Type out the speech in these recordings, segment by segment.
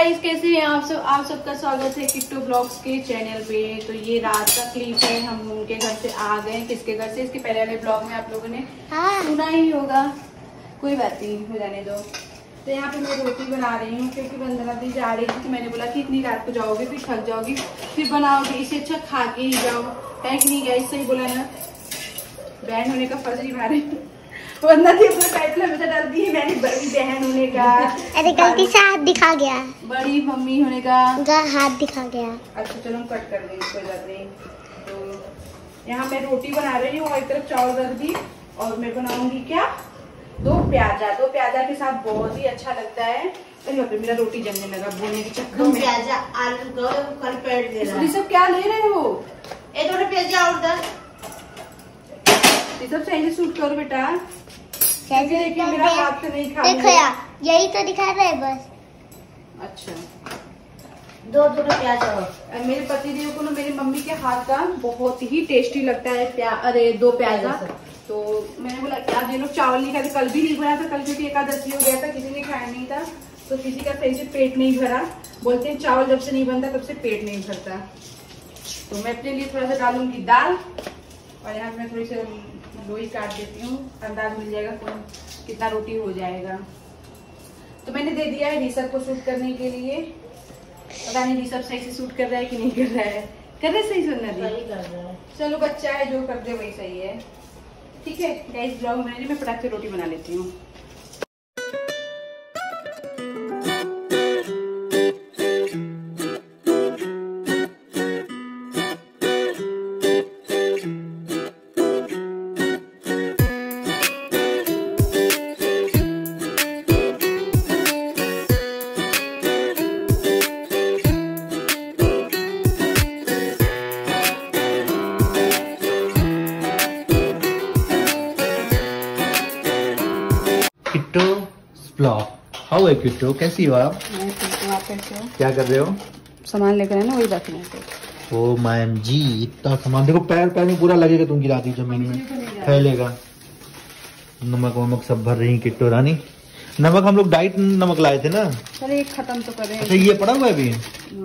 Guys, कैसे हैं आप सब? आप सबका स्वागत है किट्टू ब्लॉग्स के चैनल पे। तो ये रात का क्लिप है, हम उनके घर से आ गए। किसके घर से? इसके पहले वाले ब्लॉग में आप लोगों ने सुना ही होगा, कोई बात नहीं, हो जाने दो। तो यहाँ पे मैं रोटी बना रही हूँ क्योंकि वंदना दी जा रही थी, तो मैंने बोला कि इतनी रात को जाओगे फिर थक जाओगी, फिर बनाओगे, इससे अच्छा खा के ही जाओ, है कि नहीं गाइस? सही बोला ना? बहन होने का फर्ज निभा रही हूँ। वरना थी अपना टाइटल हमेशा डालती है, मैंने बड़ी बहन होने का। अरे गलती से हाथ दिखा गया, बड़ी मम्मी होने का हाथ दिखा गया। अच्छा चलो हम कट कर देंगे, कोई बात नहीं। तो यहाँ मैं रोटी बना रही हूँ और एक तरफ चावल रख दी, और मैं बनाऊंगी क्या, दो प्याजा के साथ बहुत ही अच्छा लगता है। अरे बाप रे, मेरा रोटी जमने लगा बोलने के चक्कर में। प्याजा आलू का कल पेट दे रहा है। ये सब क्या ले रहे हो? ये थोड़ा प्याजा और दे। ये सब सही से शूट करो बेटा। देखिए मेरा हाथ से नहीं खा। देखो यार, यही तो दिखा रहे हैं बस। अच्छा, दो प्याज और मेरे पति देव को ना मेरी मम्मी के हाथ का बहुत ही टेस्टी लगता है। अरे दो प्याजा। तो मैंने बोला क्या ये लोग चावल नहीं खाते, कल भी नहीं बनाया था, कल क्योंकि एकादशी हो गया था, किसी ने खाया नहीं था, तो किसी का सही से पेट नहीं भरा। बोलते हैं चावल जब से नहीं बनता तब से पेट नहीं भरता। तो मैं अपने लिए थोड़ा सा डालूंगी दाल, और यहाँ मैं थोड़ी सी लोई काट देती हूँ, अंदाज मिल जाएगा कौन कितना रोटी हो जाएगा। तो मैंने दे दिया है ऋषभ को शूट करने के लिए। पता नहीं ऋषभ सही से शूट कर रहा है कि नहीं कर रहा है। कर रहे सही सुनना दी? चलो बच्चा है, जो कर दे वही सही है। ठीक है गाइस, ब्लॉग में मैं फटाक से रोटी बना लेती हूँ। किट्टू ब्लॉग, हाउ है किट्टू? कैसी हो आप? मैं ठीक हूँ, आप कैसे हो? क्या कर रहे हो? सामान लेकर है ना, वही रखना है। ओ मैम जी, इतना सामान देखो, पैर में पूरा लगेगा, तुम गिरा दी जमीन में, फैलेगा। नमक वमक सब भर रही किट्टू रानी। नमक हम लोग डाइट नमक लाए थे ना। चलो एक खत्म तो करें। अच्छा ये पड़ा हुआ है अभी।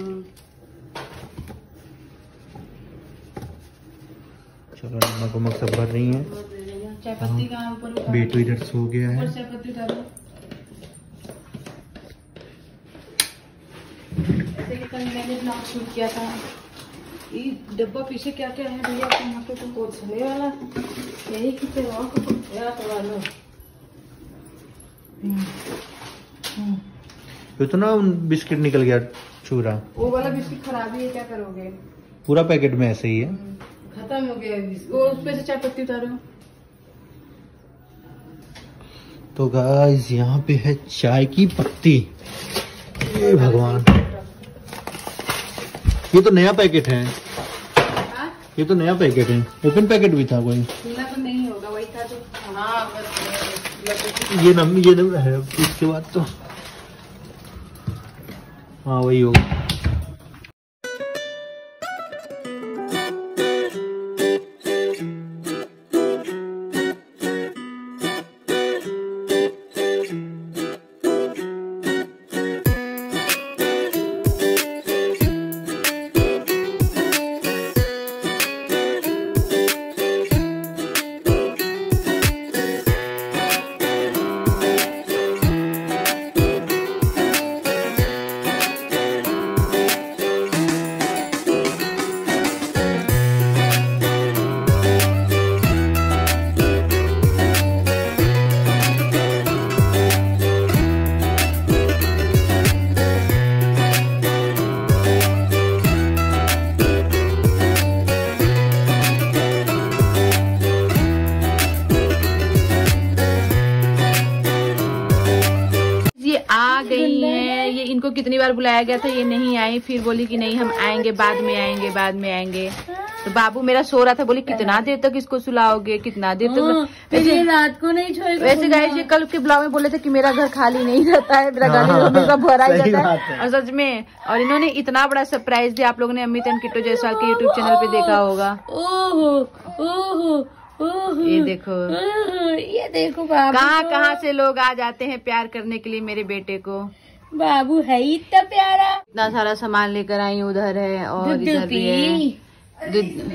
चलो नमक वमक सब भर रही है। चाय पत्ती का ऊपर बेटू इधर सो गया है। चाय पत्ती डालो। जैसे कि कल मैंने ब्लॉग शूट किया था, ये डब्बा पीछे क्या क्या है भैया आपको यहाँ पे? तो बहुत चले वाला यही कितने ये तो ना बिस्किट निकल गया चूरा। वो वाला बिस्किट खराब है, क्या करोगे? पूरा पैकेट में ऐसे ही है, खत्म हो गया वो। उस पे से चाय पत्ती उतारो। तो गाइस यहाँ पे है चाय की पत्ती। ये भगवान, ये तो नया पैकेट है। ये तो नया पैकेट है, ओपन पैकेट भी था कोई। खुला तो नहीं होगा, वही था तो। हाँ ये नम है, इसके बाद तो हाँ वही होगा। आ गई हैं ये। इनको कितनी बार बुलाया गया था, ये नहीं आई, फिर बोली कि नहीं हम आएंगे, बाद में आएंगे, बाद में आएंगे। तो बाबू मेरा सो रहा था, बोली कितना देर तक इसको सुलाओगे, कितना देर तक? वैसे रात को नहीं छोड़ेगा। वैसे गाइस ये कल के ब्लॉग में बोले थे कि मेरा घर खाली नहीं रहता है, मेरा घर हमेशा भरा ही रहता है, और सच में। और इन्होंने इतना बड़ा सरप्राइज दिया, आप लोगों ने अमित एंड किट्टू जायसवाल के यूट्यूब चैनल पे देखा होगा। ये देखो बाबा, कहाँ कहाँ से लोग आ जाते हैं प्यार करने के लिए मेरे बेटे को। बाबू है ही इतना प्यारा। इतना सारा सामान लेकर आई, उधर है और इधर भी है।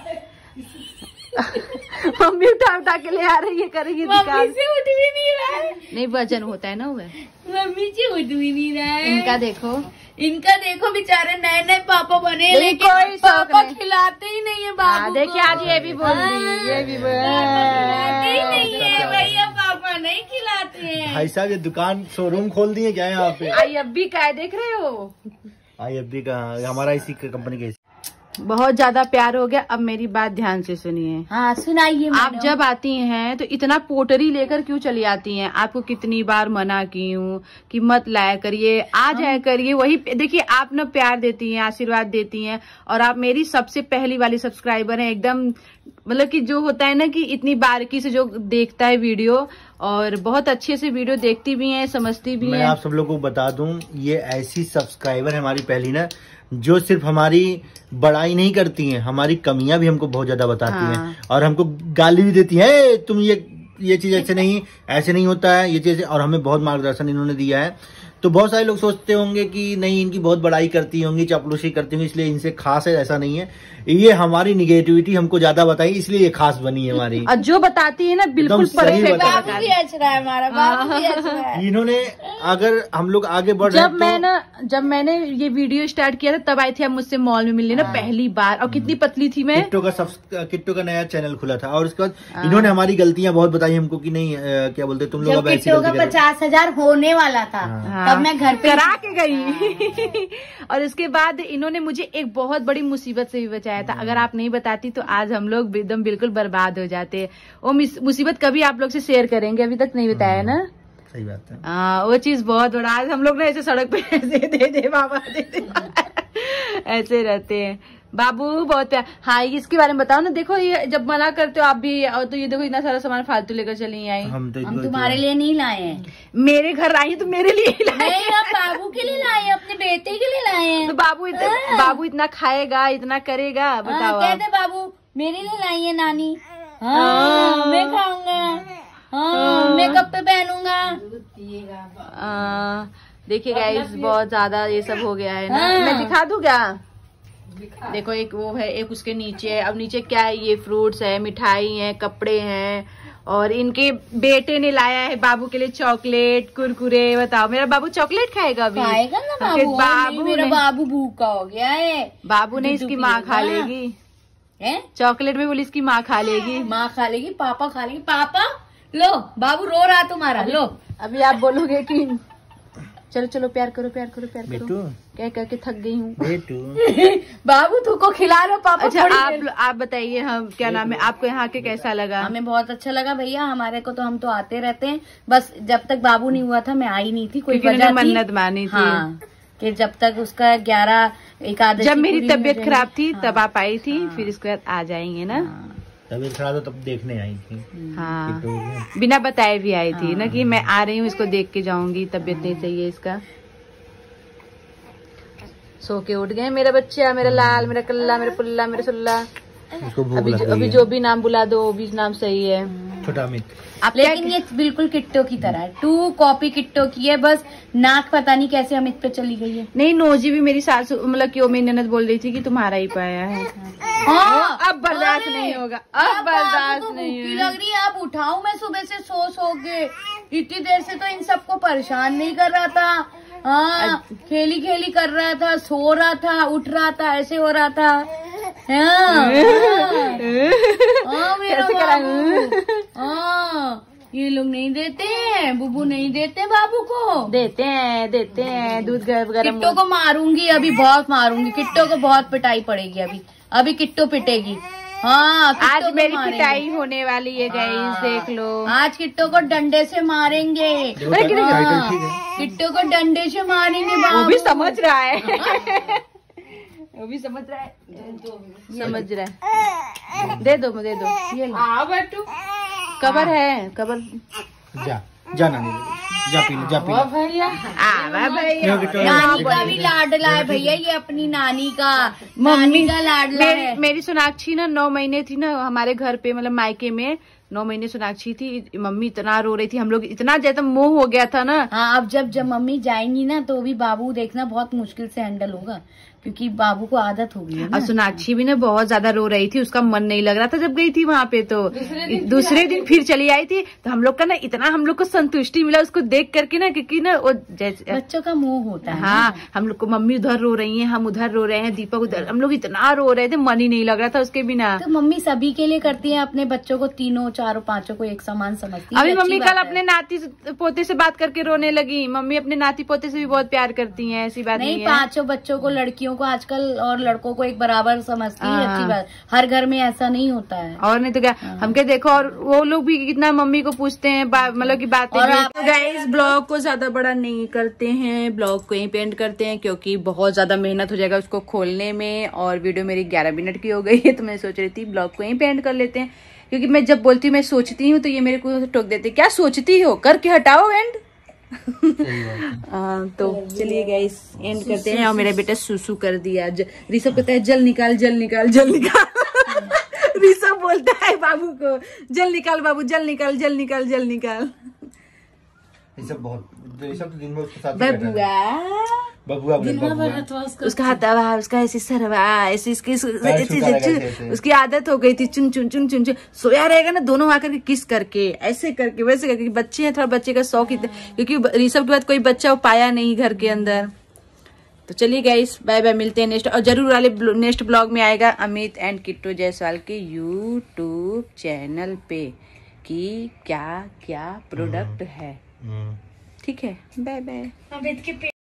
मम्मी उठा उठा के ले आ रही है, करेगी मम्मी से उठ भी नहीं रहा है। नहीं वजन होता है ना, वो मम्मी से उठ भी नहीं रहा है। इनका देखो बेचारे नए नए पापा बने, लेकिन पापा खिलाते ही नहीं है बाबू। देखिए आज ये भी बोल रही, ये भी खिलाते ही नहीं है भैया, पापा नहीं खिलाते हैं। भाई साहब ये दुकान शोरूम खोल दिए क्या यहाँ पे? IFB का है, देख रहे हो? IFB का हमारा इसी कंपनी के। बहुत ज्यादा प्यार हो गया। अब मेरी बात ध्यान से सुनिए। हाँ सुनाइए। आप जब आती हैं तो इतना पोटरी लेकर क्यों चली आती हैं? आपको कितनी बार मना की हूँ कि मत लाया करिए, आ जाया करिए। वही देखिए, आप ना प्यार देती हैं, आशीर्वाद देती हैं, और आप मेरी सबसे पहली वाली सब्सक्राइबर हैं। एकदम मतलब कि जो होता है ना कि इतनी बारीकी से जो देखता है वीडियो, और बहुत अच्छे से वीडियो देखती भी हैं, समझती भी हैं। मैं आप सब लोगों को बता दूं, ये ऐसी सब्सक्राइबर है हमारी पहली ना, जो सिर्फ हमारी बड़ाई नहीं करती हैं, हमारी कमियां भी हमको बहुत ज्यादा बताती हैं, और हमको गाली भी देती है, तुम ये चीज ऐसे नहीं होता है, ये चीज। और हमें बहुत मार्गदर्शन इन्होंने दिया है। तो बहुत सारे लोग सोचते होंगे कि नहीं इनकी बहुत बड़ाई करती होंगी, चापलूसी करती होंगी, इसलिए इनसे खास है। ऐसा नहीं है, ये हमारी निगेटिविटी हमको ज्यादा बताई, इसलिए ये खास बनी है हमारी। और जो बताती है ना बिल्कुल परफेक्ट। इन्होंने अगर हम लोग आगे बढ़ रहे, जब मैंने ये वीडियो स्टार्ट किया था तब आई थी आप मुझसे मॉल में मिलने ना पहली बार, और कितनी पतली थी मैं। किट्टो का नया चैनल खुला था, और उसके बाद इन्होंने हमारी गलतियां बहुत बताई हमको कि नहीं क्या बोलते तुम लोग अब ऐसी गलती 50,000 होने वाला था, तब मैं घर पे करा के गई। और उसके बाद इन्होंने मुझे एक बहुत बड़ी मुसीबत से भी बचाया था। अगर आप नहीं बताती तो आज हम लोग एकदम बिल्कुल बर्बाद हो जाते। वो मुसीबत कभी आप लोग से शेयर करेंगे, अभी तक नहीं बताया ना। सही बात है। वो चीज बहुत बड़ा। आज हम लोग ना ऐसे सड़क पे ऐसे दे बाबा दे ऐसे रहते हैं। बाबू बहुत प्यार। हाँ इसके बारे में बताओ ना। देखो ये जब मना करते हो आप भी, और तो ये देखो इतना सारा सामान फालतू लेकर चली आई। हम तुम्हारे लिए नहीं लाए हैं, मेरे घर आई तो मेरे लिए ही लाए। नहीं, हम बाबू के लिए लाए हैं, अपने बेटे के लिए लाए हैं। तो बाबू इतना खाएगा, इतना करेगा, बताओ। कहते बाबू मेरे लिए लाई है नानी। हाँ मैं खाऊंगा, हाँ मैं कब पे पहनूंगा। देखिए गाइस बहुत ज्यादा ये सब हो गया है ना। मैं दिखा दूं क्या? देखो एक वो है, एक उसके नीचे है। अब नीचे क्या है? ये फ्रूट्स है, मिठाई है, कपड़े हैं, और इनके बेटे ने लाया है बाबू के लिए चॉकलेट, कुरकुरे। बताओ मेरा बाबू चॉकलेट खाएगा अभी? खाएगा ना बाबू। मेरा बाबू भूखा हो गया है। बाबू ने इसकी माँ खा लेगी चॉकलेट में, बोली इसकी माँ खा लेगी। माँ खा लेगी, पापा खा लेगी। पापा लो, बाबू रो रहा तुम्हारा, लो। अभी आप बोलोगे कि चलो चलो प्यार करो प्यार करो प्यार करो, क्या करके थक गई हूँ। बाबू तुमको खिला लो पापा। अच्छा आप बताइए, हम क्या नाम है, आपको यहाँ के कैसा लगा? हमें बहुत अच्छा लगा भैया। हमारे को तो हम तो आते रहते हैं, बस जब तक बाबू नहीं हुआ था मैं आई नहीं थी। कोई वजह मन्नत मानी थी। हाँ, कि जब तक उसका 11 एकादशी, जब मेरी तबीयत खराब थी तब आप आई थी। फिर इसके बाद आ जाएंगे ना। तबीयत खराब हो तब देखने आई थी। हाँ बिना बताए भी आई थी ना कि मैं आ रही हूँ, इसको देख के जाऊंगी, तबीयत नहीं सही है इसका। सो के उठ गए मेरा बच्चा, मेरा लाल, मेरा कल्ला, मेरा पुल्ला, मेरा सुल्ला। अभी जो भी नाम बुला दो वो भी नाम सही है। छोटा अमित। लेकिन ये बिल्कुल किट्टो की तरह है, 2 कॉपी किट्टो की है। बस नाक पता नहीं कैसे अमित पे चली गई है। नहीं नोजी भी मेरी सास मतलब क्यों मेरी ननद बोल रही थी कि तुम्हारा ही पाया है। हाँ, अब बर्दाश्त नहीं होगा, अब बर्दाश्त नहीं होगा। लग रही है अब उठाऊं मैं सुबह से सो के। इतनी देर से तो इन सबको परेशान नहीं कर रहा था। हाँ खेली खेली कर रहा था, सो रहा था, उठ रहा था, ऐसे हो रहा था। हाँ ये लोग नहीं देते हैं, बुबू नहीं देते बाबू को। देते हैं दूध गरम। किट्टो को मारूंगी अभी, बहुत मारूंगी किट्टो को, बहुत पिटाई पड़ेगी अभी किट्टो पिटेगी। हाँ आज मेरी पिटाई होने वाली है गाइस, देख लो। आज किट्टो को डंडे से मारेंगे। किट्टो को डंडे से मारेंगे। वो भी समझ रहा है, वो भी समझ रहा है, समझ रहा है। दे दो ये लो। बैठू कबर है, कबर जा नानी जा पी भैया। नानी का भी लाडला है भैया, ये अपनी नानी का, मम्मी का लाडला है। मेरी सोनाक्षी ना 9 महीने थी ना हमारे घर पे, मतलब मायके में, 9 महीने सोनाक्षी थी, मम्मी इतना रो रही थी, हम लोग इतना ज्यादा मोह हो गया था ना। हाँ, अब जब मम्मी जाएंगी ना तो भी बाबू देखना बहुत मुश्किल से हैंडल होगा, क्योंकि बाबू को आदत हो गई है ना। और सोनाक्षी भी ना बहुत ज्यादा रो रही थी, उसका मन नहीं लग रहा था जब गई थी वहाँ पे। तो दूसरे दिन फिर चली आई थी, तो हम लोग का ना इतना हम लोग को संतुष्टि मिला उसको देख करके ना, क्योंकि ना वो जैसे बच्चों का मोह होता है। हाँ, हम लोग को मम्मी उधर रो रही है, हम उधर रो रहे हैं, दीपक उधर, हम लोग इतना रो रहे थे, मन ही नहीं लग रहा था उसके बिना। तो मम्मी सभी के लिए करती है, अपने बच्चों को तीनों चारों पांचों को एक समान समझती है। अभी मम्मी कल अपने नाती पोते से बात करके रोने लगी। मम्मी अपने नाती पोते से भी बहुत प्यार करती हैं, ऐसी बात नहीं है। पांचों बच्चों को, लड़कियों को आजकल और लड़कों को एक बराबर समझती है, अच्छी बात। हर घर में ऐसा नहीं होता है। और नहीं तो क्या, हम क्या देखो, और वो लोग भी कितना मम्मी को पूछते हैं, मतलब की बातें। और आप गाइस ब्लॉग को ज्यादा बड़ा नहीं करते हैं, ब्लॉग को यहीं पे एंड करते हैं, क्योंकि बहुत ज्यादा मेहनत हो जाएगा उसको खोलने में, और वीडियो मेरी 11 मिनट की हो गई है। तो मैं सोच रही थी ब्लॉग को यहीं पे एंड कर लेते हैं, क्योंकि मैं जब बोलती हूँ मैं सोचती हूँ तो ये मेरे को टोक देते, क्या सोचती हो, करके हटाओ एंड। तो चलिए गाइस एंड करते हैं। और मेरा बेटा सुसु कर दिया। ऋषभ कहता है जल निकाल जल निकाल जल निकाल। ऋषभ बोलता है बाबू को जल निकाल बाबू, जल निकाल जल निकाल जल निकाल। ऋषभ बहुत, ऋषभ तो दिन भर उसके साथ बबुआ उसका हाथ दबा, उसका ऐसी सरवा, ऐसी उसकी आदत हो गई थी, चुन चुन चुन चुन चुन सोया रहेगा ना, दोनों आकर के किस करके, ऐसे करके वैसे करके। बच्चे हैं, थोड़ा बच्चे का शौक ही, क्योंकि ऋषभ के बाद कोई बच्चा पाया नहीं घर के अंदर। तो चलिए गाइस बाय बाय, मिलते हैं नेक्स्ट, और जरूर वाले नेक्स्ट ब्लॉग में आएगा अमित एंड किट्टू जायसवाल के यूट्यूब चैनल पे कि क्या क्या प्रोडक्ट है। ठीक है, बाय बाय।